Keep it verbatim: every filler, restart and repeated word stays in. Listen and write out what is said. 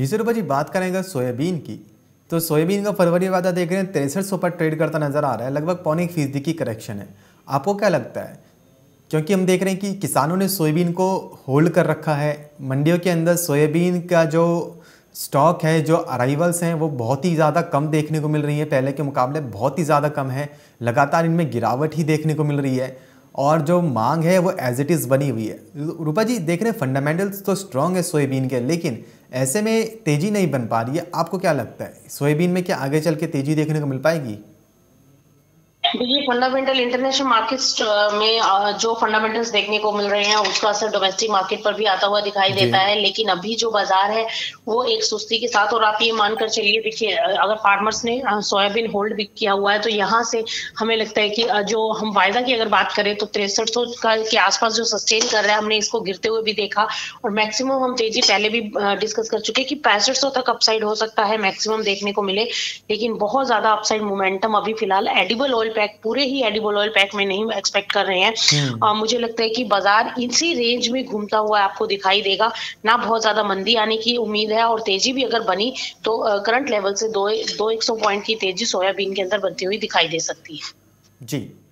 जी sir, जी बात करेंगे soybean की, तो सोयाबीन का फरवरी वादा देख रहे हैं तिरसठ सौ पर ट्रेड करता नजर आ रहा है, लगभग पौने एक फीसदी की करेक्शन है। आपको क्या लगता है? क्योंकि हम देख रहे हैं कि किसानों ने सोयाबीन को होल्ड कर रखा है, मंडियों के अंदर सोयाबीन का जो स्टॉक है, जो अराइवल्स हैं वो बहुत ही ज़्यादा कम देखने को मिल रही है, पहले के मुकाबले बहुत ही ज़्यादा कम है, लगातार इनमें गिरावट ही देखने को मिल रही है और जो मांग है वो एज इट इज़ बनी हुई है। रूपा जी देख रहे हैं फंडामेंटल्स तो स्ट्रॉन्ग है सोयाबीन के, लेकिन ऐसे में तेज़ी नहीं बन पा रही है। आपको क्या लगता है सोयाबीन में क्या आगे चल के तेज़ी देखने को मिल पाएगी? देखिए, फंडामेंटल इंटरनेशनल मार्केट्स में जो फंडामेंटल्स देखने को मिल रहे हैं उसका असर डोमेस्टिक मार्केट पर भी आता हुआ दिखाई देता है, लेकिन अभी जो बाजार है वो एक सुस्ती के साथ, और आप ये मानकर चलिए, देखिए अगर फार्मर्स ने सोयाबीन होल्ड भी किया हुआ है तो यहाँ से हमें लगता है कि जो हम वायदा की अगर बात करें तो तिरसठ सौ के आसपास जो सस्टेन कर रहा है, हमने इसको गिरते हुए भी देखा और मैक्सिमम हम तेजी पहले भी डिस्कस कर चुके कि पैंसठ सौ तक अपसाइड हो सकता है मैक्सिमम देखने को मिले, लेकिन बहुत ज्यादा अपसाइड मोमेंटम अभी फिलहाल एडिबल ऑयल पैक, पूरे ही एडिबल ऑयल पैक में नहीं एक्सपेक्ट कर रहे हैं। और मुझे लगता है कि बाजार इसी रेंज में घूमता हुआ आपको दिखाई देगा, ना बहुत ज्यादा मंदी आने की उम्मीद है, और तेजी भी अगर बनी तो करंट लेवल से दो दो एक सौ पॉइंट की तेजी सोयाबीन के अंदर बनती हुई दिखाई दे सकती है। जी।